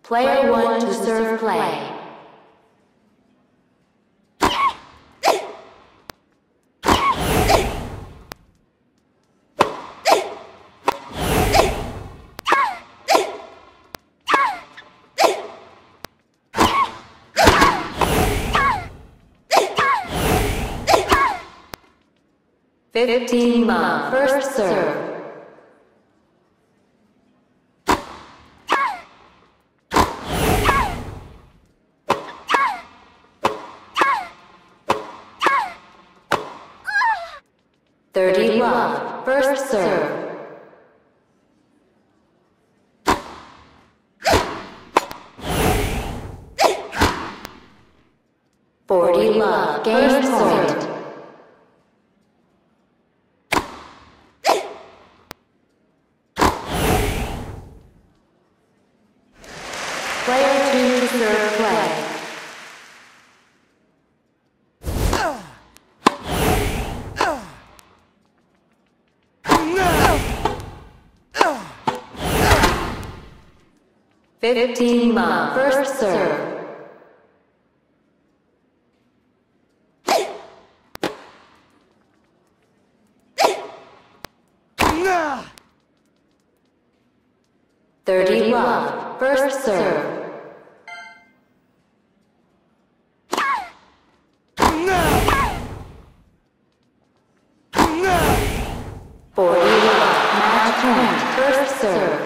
Player 1 to serve play. Fifteen love, first serve. Thirty love, first serve. Forty love, game point. Player 2 to serve play. Fifteen love, first serve. Thirty love, first serve. Match point, first serve.